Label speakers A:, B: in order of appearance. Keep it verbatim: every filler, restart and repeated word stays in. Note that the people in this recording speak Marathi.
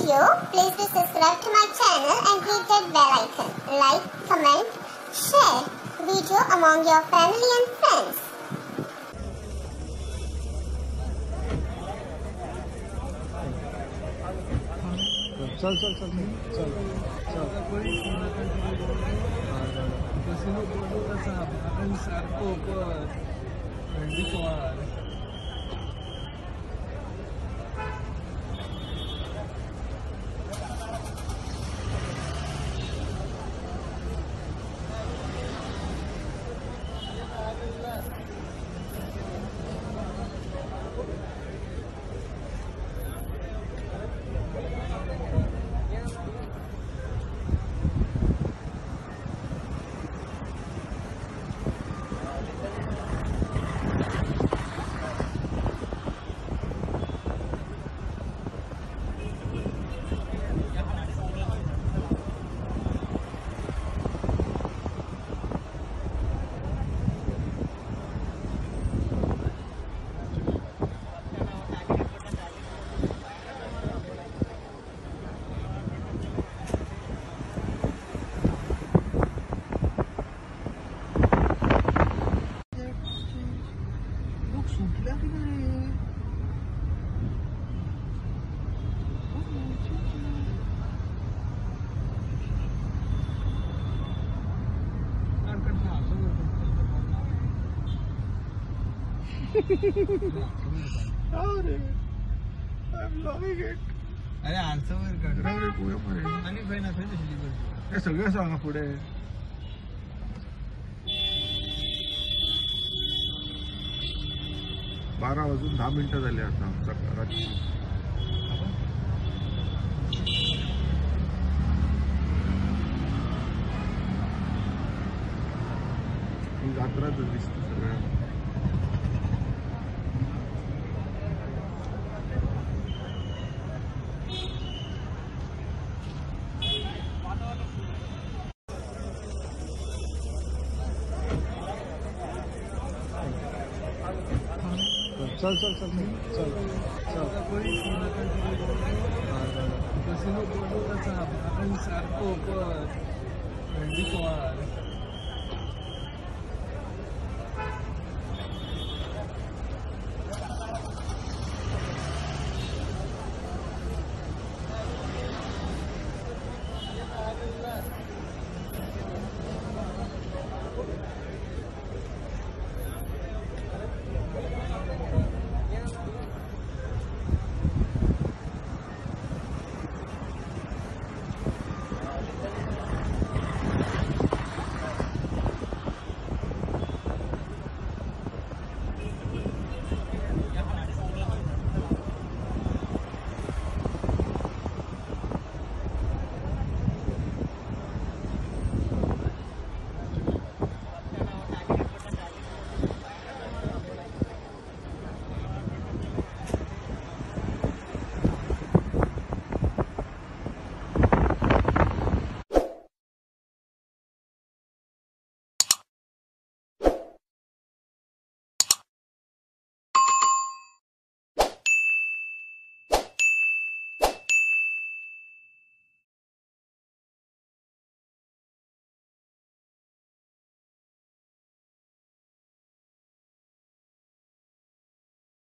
A: video, please do subscribe to my channel and hit that bell icon. Like, comment, share video among your family and friends.
B: चल चल चल चल चल कसं बोलू कसं आपण सारखं ट्वेंटी फोर आवर्स अरे I'm loving it. अरे आन्सर कर रे पुढे पुढे आणि भाई ना थोडी दिली हे सगळं सांगा पुढे बारा वाजून दहा मिनिटं झाली आता सकाळची ही यात्राच दिसते सगळ्या चल चल चल चल चल कसं बोलू कसं आपण सारखं ट्वेंटी फोर आवर्स